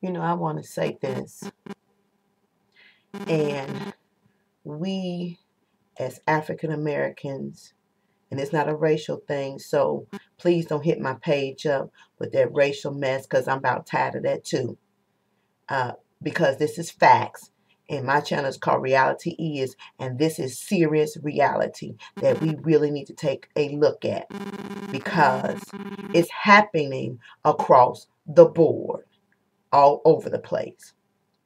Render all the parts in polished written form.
I want to say this, and we as African Americans, and it's not a racial thing, so please don't hit my page up with that racial mess, because I'm about tired of that too. Because this is facts, and my channel is called Reality Is, and this is serious reality that we really need to take a look at, because it's happening across the board, all over the place.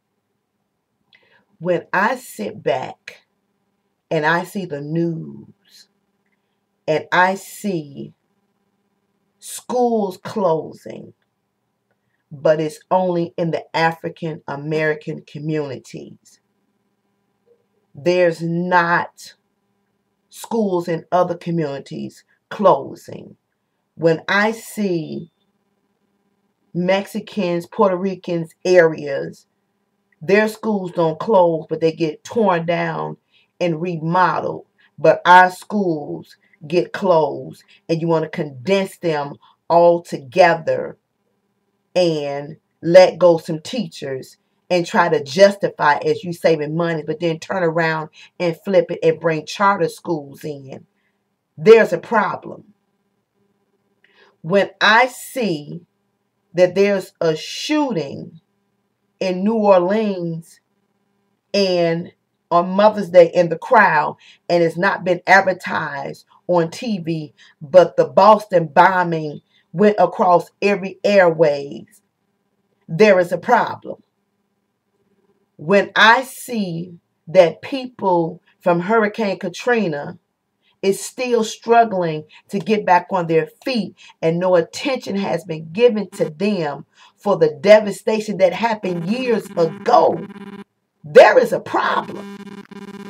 When I sit back and I see the news and I see schools closing, but it's only in the African American communities. There's not schools in other communities closing. When I see Mexicans, Puerto Ricans areas, their schools don't close, but they get torn down and remodeled. But our schools get closed, and you want to condense them all together and let go some teachers and try to justify as you saving money, but then turn around and flip it and bring charter schools in. There's a problem. When I see that there's a shooting in New Orleans and on Mother's Day in the crowd, and it's not been advertised on TV, but the Boston bombing went across every airwaves, there is a problem. When I see that people from Hurricane Katrina is still struggling to get back on their feet, and no attention has been given to them for the devastation that happened years ago, there is a problem.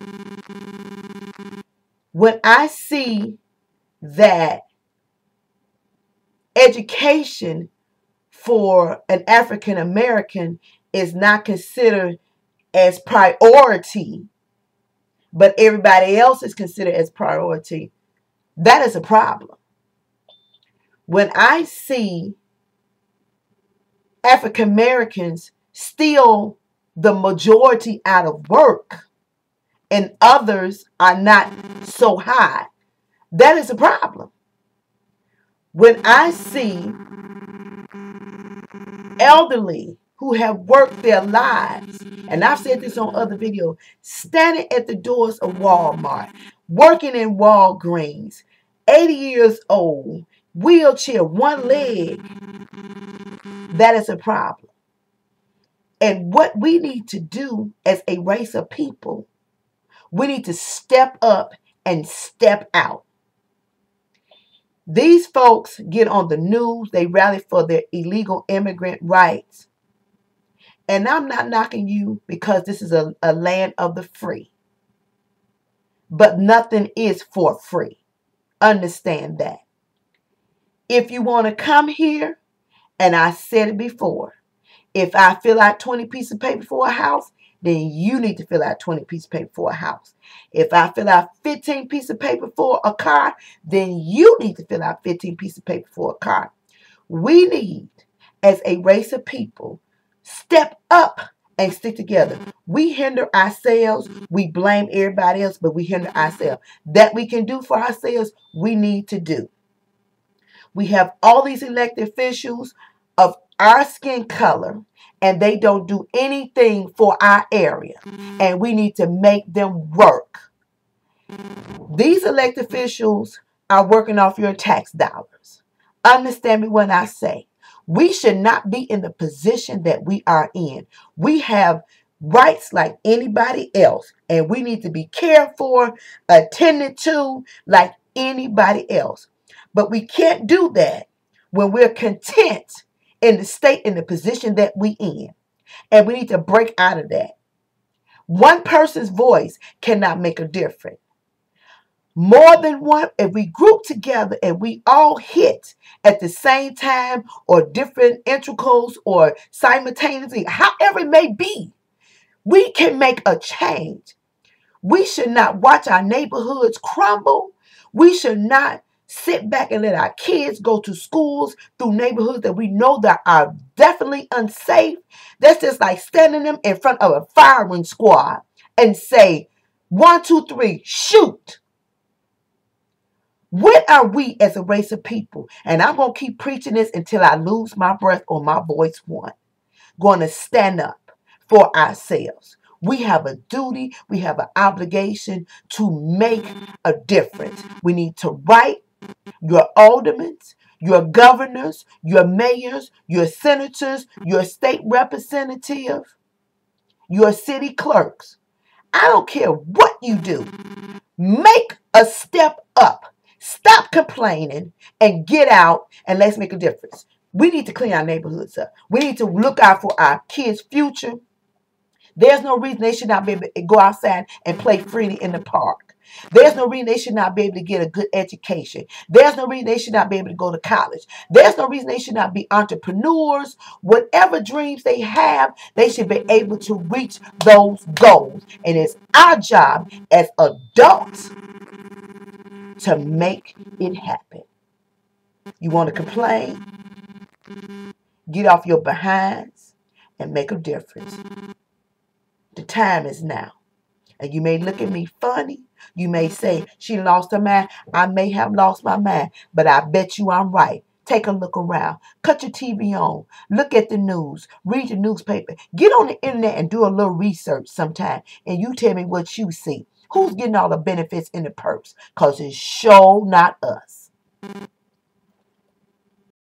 When I see that education for an African American is not considered as priority, but everybody else is considered as priority, that is a problem. When I see African Americans still the majority out of work and others are not so high, that is a problem. When I see elderly who have worked their lives, and I've said this on other videos, standing at the doors of Walmart, working in Walgreens, 80 years old, wheelchair, one leg, that is a problem. And what we need to do as a race of people, we need to step up and step out. These folks get on the news, they rally for their illegal immigrant rights. And I'm not knocking you, because this is a land of the free. But nothing is for free. Understand that. If you want to come here, and I said it before, if I fill out 20 pieces of paper for a house, then you need to fill out 20 pieces of paper for a house. If I fill out 15 pieces of paper for a car, then you need to fill out 15 pieces of paper for a car. We need, as a race of people, step up and stick together. We hinder ourselves. We blame everybody else, but we hinder ourselves. That we can do for ourselves, we need to do. We have all these elected officials of our skin color, and they don't do anything for our area. And we need to make them work. These elected officials are working off your tax dollars. Understand me when I say, we should not be in the position that we are in. We have rights like anybody else, and we need to be cared for, attended to like anybody else. But we can't do that when we're content in the state, in the position that we in. And we need to break out of that. One person's voice cannot make a difference. More than one, if we group together and we all hit at the same time or different intervals or simultaneously, however it may be, we can make a change. We should not watch our neighborhoods crumble. We should not sit back and let our kids go to schools through neighborhoods that we know that are definitely unsafe. That's just like standing them in front of a firing squad and say, 1, 2, 3, shoot. What are we as a race of people? And I'm going to keep preaching this until I lose my breath or my voice one. Going to stand up for ourselves. We have a duty, we have an obligation to make a difference. We need to write your aldermen, your governors, your mayors, your senators, your state representatives, your city clerks. I don't care what you do. Make a step up. Stop complaining and get out and let's make a difference. We need to clean our neighborhoods up. We need to look out for our kids' future. There's no reason they should not be able to go outside and play freely in the park. There's no reason they should not be able to get a good education. There's no reason they should not be able to go to college. There's no reason they should not be entrepreneurs. Whatever dreams they have, they should be able to reach those goals. And it's our job as adults to make it happen. You want to complain? Get off your behinds and make a difference. The time is now. And you may look at me funny. You may say, she lost her mind. I may have lost my mind, but I bet you I'm right. Take a look around. Cut your TV on. Look at the news. Read the newspaper. Get on the internet and do a little research sometime. And you tell me what you see. Who's getting all the benefits and the perks? Because it's sure not us.